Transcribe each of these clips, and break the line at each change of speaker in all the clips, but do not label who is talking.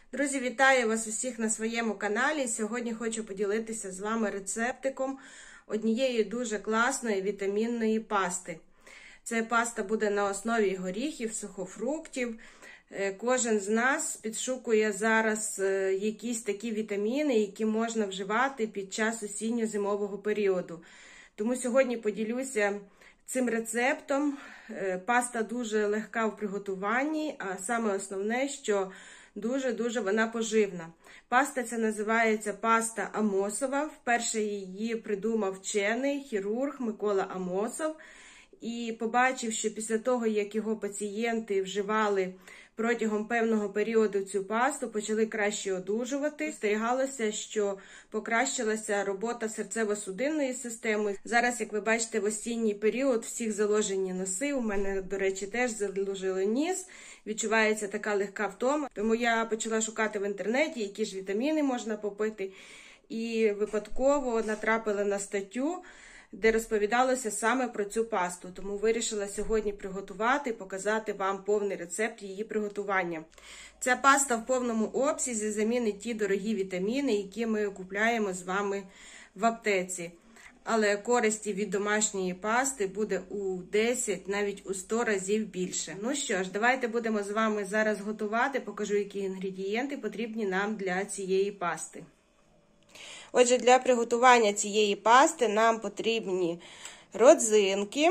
Друзі, вітаю вас усіх на своєму каналі. Сьогодні хочу поділитися з вами рецептиком однієї дуже класної вітамінної пасти. Ця паста буде на основі горіхів, сухофруктів. Кожен з нас підшукує зараз якісь такі вітаміни, які можна вживати під час осінньо-зимового періоду. Тому сьогодні поділюся цим рецептом. Паста дуже легка в приготуванні, а саме основне, що дуже-дуже вона поживна. Паста ця називається паста Амосова. Вперше її придумав вчений, хірург Микола Амосов. І побачив, що після того, як його пацієнти вживали протягом певного періоду цю пасту, почали краще одужувати. Спостерігалося, що покращилася робота серцево-судинної системи. Зараз, як ви бачите, в осінній період всіх заложені носи. У мене, до речі, теж заложили ніс. Відчувається така легка втома. Тому я почала шукати в інтернеті, які ж вітаміни можна попити. І випадково натрапила на статтю, де розповідалося саме про цю пасту. Тому вирішила сьогодні приготувати, показати вам повний рецепт її приготування. Ця паста в повному обсязі замінить ті дорогі вітаміни, які ми купуємо з вами в аптеці. Але користі від домашньої пасти буде у 10, навіть у 100 разів більше. Ну що ж, давайте будемо з вами зараз готувати. Покажу, які інгредієнти потрібні нам для цієї пасти. Отже, для приготування цієї пасти нам потрібні родзинки,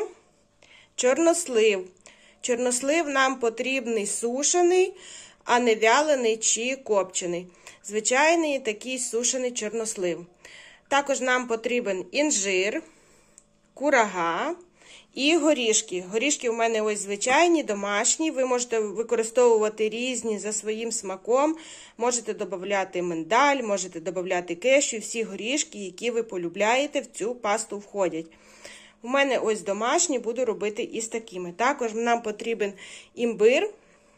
чорнослив. Чорнослив нам потрібний сушений, а не вялений чи копчений. Звичайний такий сушений чорнослив. Також нам потрібен інжир, курага і горішки. Горішки у мене ось звичайні, домашні. Ви можете використовувати різні за своїм смаком. Можете додати миндаль, можете додати кешю. Всі горішки, які ви полюбляєте, в цю пасту входять. У мене ось домашні, буду робити із такими. Також нам потрібен імбир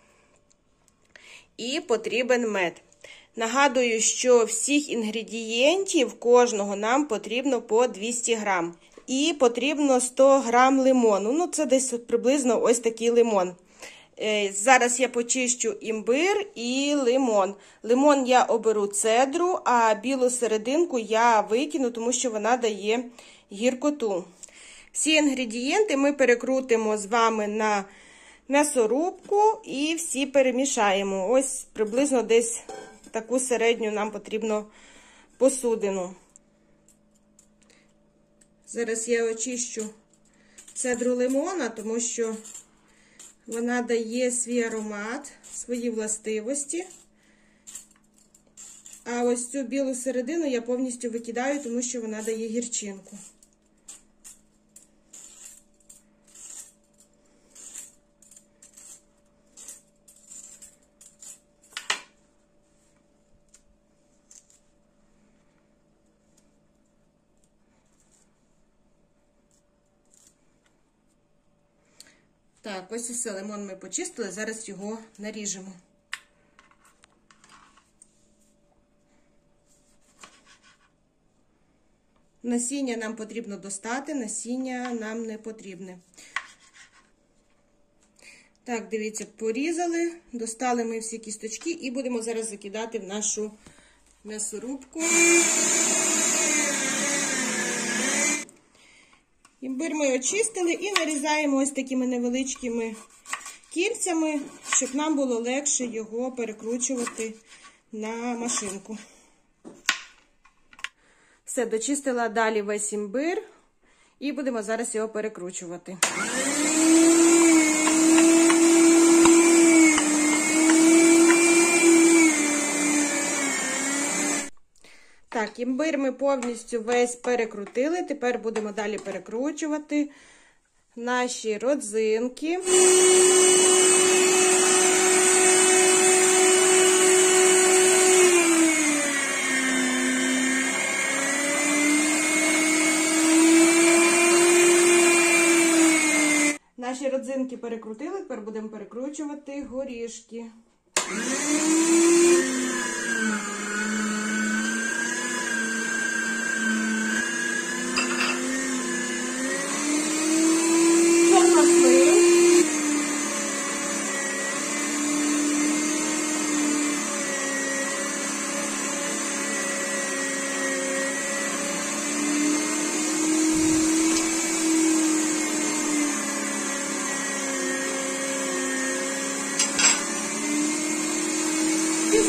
і потрібен мед. Нагадую, що всіх інгредієнтів кожного нам потрібно по 200 грам. І потрібно 100 грам лимону. Ну, це десь приблизно ось такий лимон. Зараз я почищу імбир і лимон. Лимон я оберу цедру, а білу серединку я викину, тому що вона дає гіркоту. Всі інгредієнти ми перекрутимо з вами на м'ясорубку і всі перемішаємо. Ось приблизно десь таку середню нам потрібно посудину. Зараз я очищу цедру лимона, тому що вона дає свій аромат, свої властивості. А ось цю білу середину я повністю викидаю, тому що вона дає гірчинку. Так, ось усе, лимон ми почистили, зараз його наріжемо. Насіння нам потрібно достати, насіння нам не потрібне. Так, дивіться, порізали, достали ми всі кісточки і будемо зараз закидати в нашу м'ясорубку. Імбир ми очистили і нарізаємо ось такими невеличкими кільцями, щоб нам було легше його перекручувати на машинку. Все, дочистила далі весь імбир і будемо зараз його перекручувати. Так, імбир ми повністю весь перекрутили. Тепер будемо далі перекручувати наші родзинки. Наші родзинки перекрутили, тепер будемо перекручувати горішки.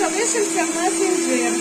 залишився в нас інжир.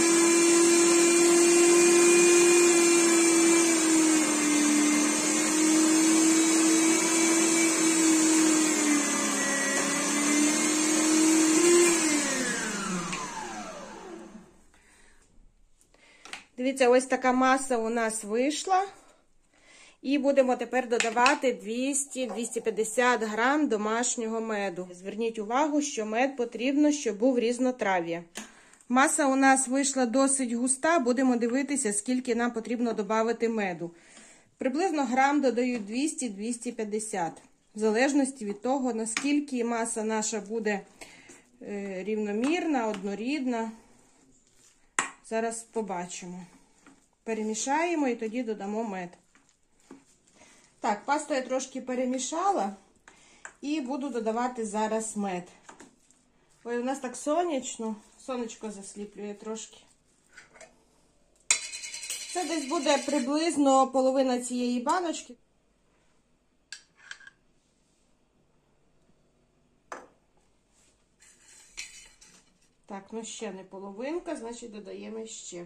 Дивіться, ось така маса у нас вийшла. І будемо тепер додавати 200-250 грам домашнього меду. Зверніть увагу, що мед потрібно, щоб був різнотрав'я. Маса у нас вийшла досить густа, будемо дивитися, скільки нам потрібно додати меду. Приблизно грам додаю 200-250, в залежності від того, наскільки маса наша буде рівномірна, однорідна. Зараз побачимо. Перемішаємо і тоді додамо мед. Так, пасту я трошки перемішала і буду додавати зараз мед. Ой, у нас так сонячно, сонечко засліплює трошки. Це десь буде приблизно половина цієї баночки. Так, ну ще не половинка, значить додаємо ще.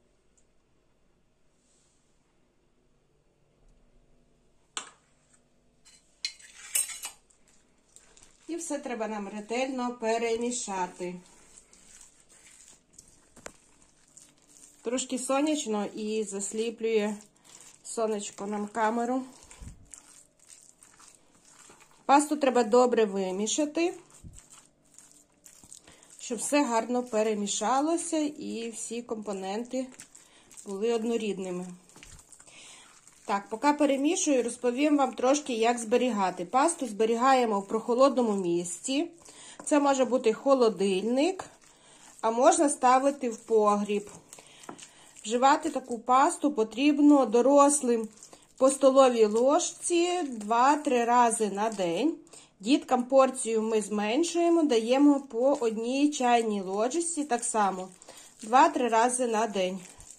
І все треба нам ретельно перемішати. Трошки сонячно і засліплює сонечко нам камеру. Пасту треба добре вимішати, щоб все гарно перемішалося і всі компоненти були однорідними. Так, поки перемішую, розповім вам трошки, як зберігати. Пасту зберігаємо в прохолодному місці. Це може бути холодильник, а можна ставити в погріб. Вживати таку пасту потрібно дорослим по столовій ложці 2-3 рази на день. Діткам порцію ми зменшуємо, даємо по 1 чайній ложці, так само 2-3 рази на день.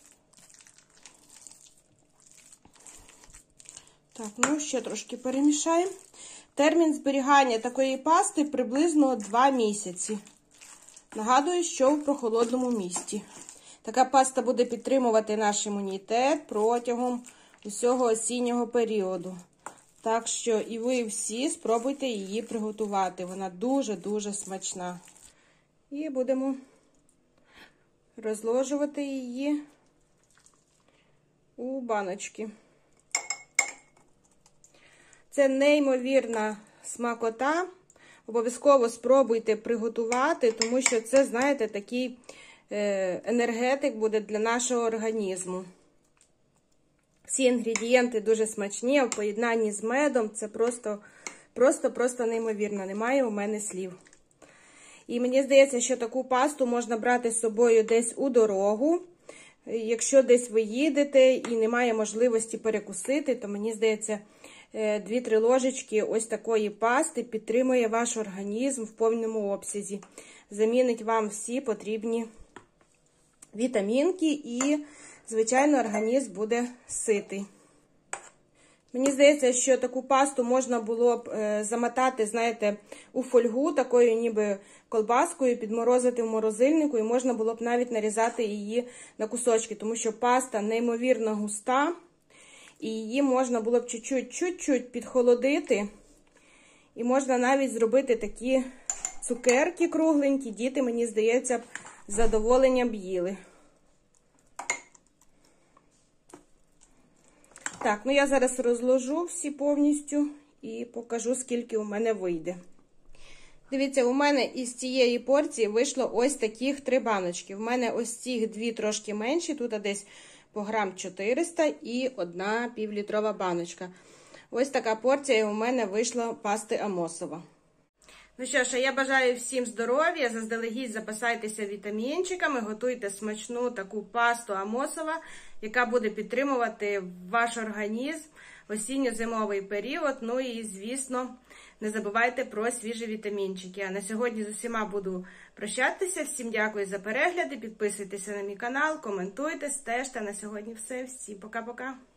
Так, ну ще трошки перемішаємо. Термін зберігання такої пасти приблизно 2 місяці. Нагадую, що в прохолодному місці. Така паста буде підтримувати наш імунітет протягом усього осіннього періоду. Так що і ви всі спробуйте її приготувати. Вона дуже-дуже смачна. І будемо розложувати її у баночки. Це неймовірна смакота. Обов'язково спробуйте приготувати, тому що це, знаєте, такий енергетик буде для нашого організму. Всі інгредієнти дуже смачні, а в поєднанні з медом це просто неймовірно. Немає у мене слів. І мені здається, що таку пасту можна брати з собою десь у дорогу. Якщо десь ви їдете і немає можливості перекусити, то мені здається, 2-3 ложечки ось такої пасти підтримує ваш організм в повному обсязі. Замінить вам всі потрібні вітамінки і, звичайно, організм буде ситий. Мені здається, що таку пасту можна було б замотати, знаєте, у фольгу, такою ніби колбаскою, підморозити в морозильнику, і можна було б навіть нарізати її на кусочки, тому що паста неймовірно густа, і її можна було б чуть-чуть підхолодити, і можна навіть зробити такі цукерки кругленькі, діти, мені здається, б з задоволенням їли. Так, ну я зараз розложу всі повністю і покажу, скільки у мене вийде. Дивіться, у мене із цієї порції вийшло ось таких 3 баночки. У мене ось цих 2 трошки менші, тут десь по грам 400 і 1 півлітрова баночка. Ось така порція у мене вийшла пасти Амосова. Ну що ж, я бажаю всім здоров'я, заздалегідь запасайтеся вітамінчиками, готуйте смачну таку пасту Амосова, яка буде підтримувати ваш організм в осінньо-зимовий період. Ну і, звісно, не забувайте про свіжі вітамінчики. А на сьогодні з усіма буду прощатися. Всім дякую за перегляди, підписуйтеся на мій канал, коментуйте, стежте. На сьогодні все. Всім пока-пока.